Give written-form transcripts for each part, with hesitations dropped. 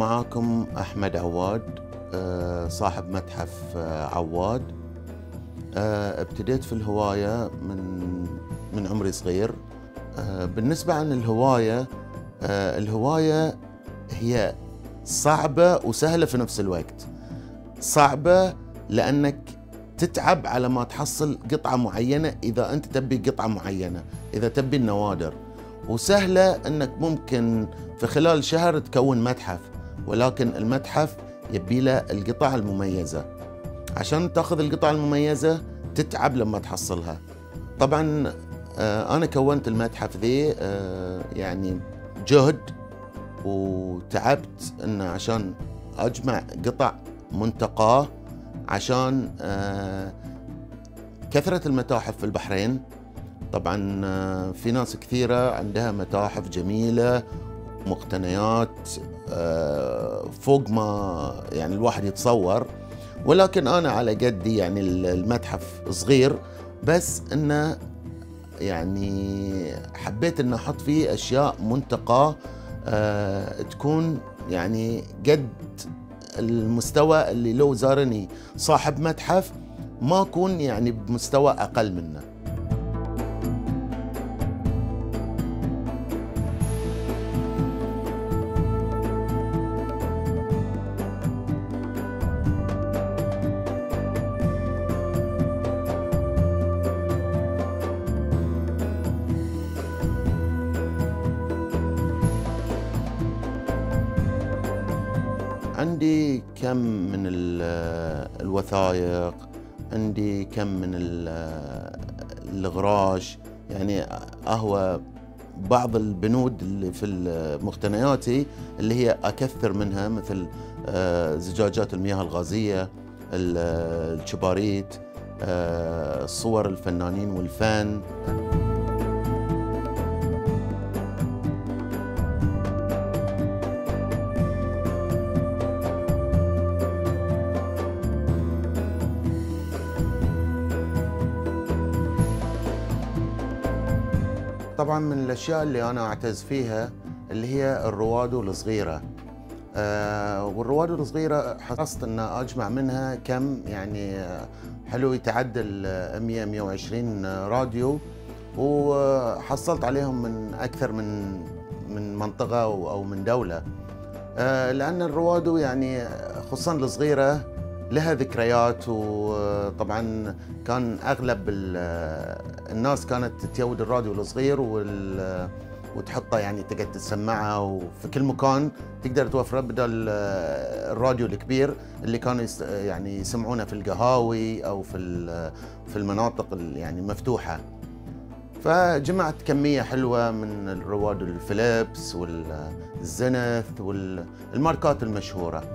معاكم أحمد عواد، صاحب متحف عواد. ابتديت في الهواية من عمري صغير. بالنسبة عن الهواية هي صعبة وسهلة في نفس الوقت. صعبة لأنك تتعب على ما تحصل قطعة معينة إذا أنت تبي قطعة معينة، إذا تبي النوادر. وسهلة أنك ممكن في خلال شهر تكون متحف، ولكن المتحف يبي له القطع المميزة. عشان تاخذ القطع المميزة تتعب لما تحصلها. طبعا أنا كونت المتحف ذي يعني جهد وتعبت إنه عشان أجمع قطع منتقاة، عشان كثرة المتاحف في البحرين. طبعا في ناس كثيرة عندها متاحف جميلة، مقتنيات فوق ما يعني الواحد يتصور، ولكن أنا على قدي، يعني المتحف صغير، بس إنه يعني حبيت إن أحط فيه أشياء منتقاة تكون يعني قد المستوى اللي لو زارني صاحب متحف ما أكون يعني بمستوى أقل منه. عندي كم من الوثائق، عندي كم من الغراش، يعني هو بعض البنود اللي في مقتنياتي اللي هي أكثر منها، مثل زجاجات المياه الغازية، الشباريت، صور الفنانين والفن. طبعا من الأشياء اللي أنا أعتز فيها اللي هي الرواد الصغيرة. والرواد الصغيرة حرصت أن أجمع منها كم يعني حلو يتعدل 100-120 راديو، وحصلت عليهم من أكثر من منطقة أو من دولة. لأن الرواد يعني خصوصا الصغيرة لها ذكريات. وطبعا كان اغلب الناس كانت تتيود الراديو الصغير وتحطه، يعني تقعد تسمعها، وفي كل مكان تقدر توفره بدل الراديو الكبير اللي كانوا يعني يسمعونه في القهاوي او في المناطق يعني مفتوحه. فجمعت كميه حلوه من الرواد الفيليبس والزنث والماركات المشهوره.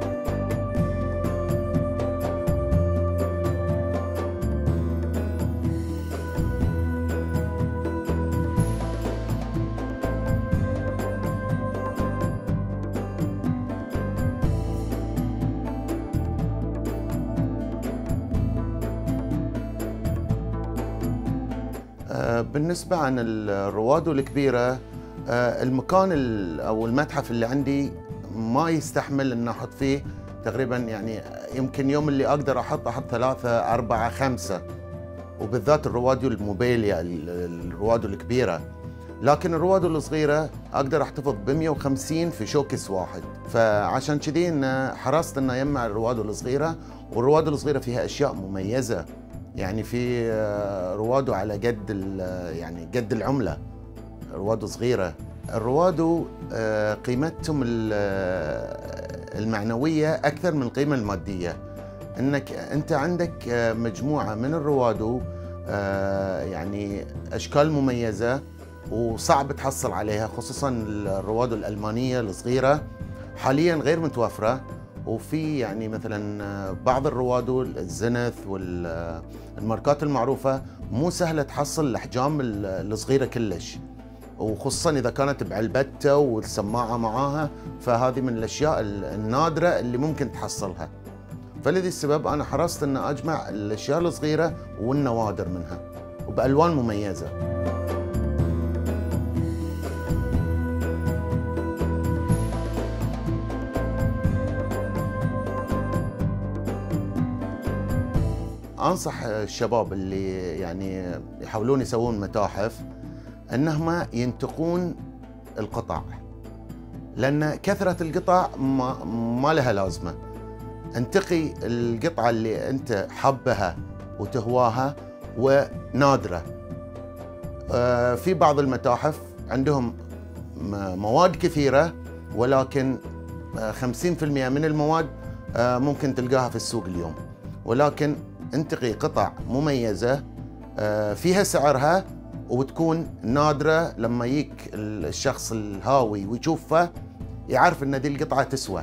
بالنسبة عن الرواد الكبيرة، المكان أو المتحف اللي عندي ما يستحمل أن أحط فيه تقريبا، يعني يمكن يوم اللي أقدر أحط 3 4 5، وبالذات الرواد الموبيليا، الرواد الكبيرة. لكن الرواد الصغيرة أقدر أحتفظ ب150 في شوكس واحد. فعشان كذي حرصت أن أجمع الرواد الصغيرة. والرواد الصغيرة فيها أشياء مميزة، يعني في رواد على يعني قد العملة، رواد صغيرة. الرواد قيمتهم المعنوية أكثر من القيمة المادية. إنك أنت عندك مجموعة من الرواد، يعني أشكال مميزة وصعب تحصل عليها، خصوصا الرواد الألمانية الصغيرة حاليا غير متوفرة. وفي يعني مثلا بعض الرواد الزنث والماركات المعروفة مو سهلة تحصل الأحجام الصغيرة كلش، وخصوصا إذا كانت بعلبته والسماعة معاها، فهذه من الأشياء النادرة اللي ممكن تحصلها. فلذي السبب أنا حرصت أن أجمع الأشياء الصغيرة والنوادر منها وبألوان مميزة. انصح الشباب اللي يعني يحاولون يسوون متاحف انهم ينتقون القطع، لان كثره القطع ما لها لازمه. انتقي القطعه اللي انت حبها وتهواها ونادره. في بعض المتاحف عندهم مواد كثيره، ولكن 50% من المواد ممكن تلقاها في السوق اليوم، ولكن انتقي قطع مميزة فيها سعرها وتكون نادرة، لما يجيك الشخص الهاوي ويشوفها يعرف ان دي القطعة تسوى.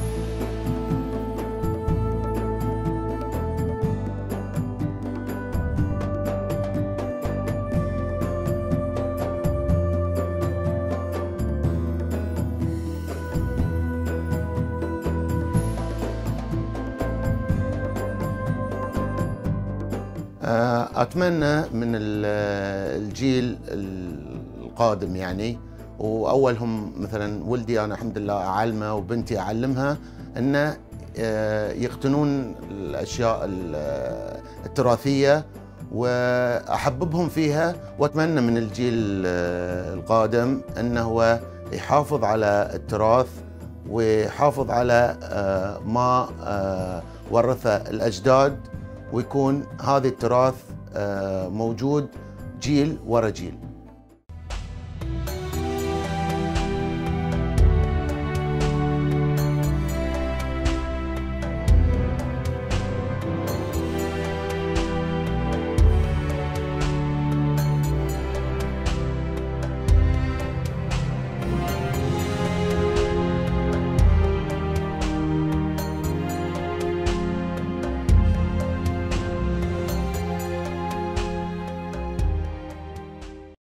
أتمنى من الجيل القادم يعني، وأولهم مثلا ولدي أنا الحمد لله أعلمه وبنتي أعلمها، أن يقتنون الأشياء التراثية وأحببهم فيها. وأتمنى من الجيل القادم أنه هو يحافظ على التراث ويحافظ على ما ورثه الأجداد، ويكون هذا التراث موجود جيل ورا جيل.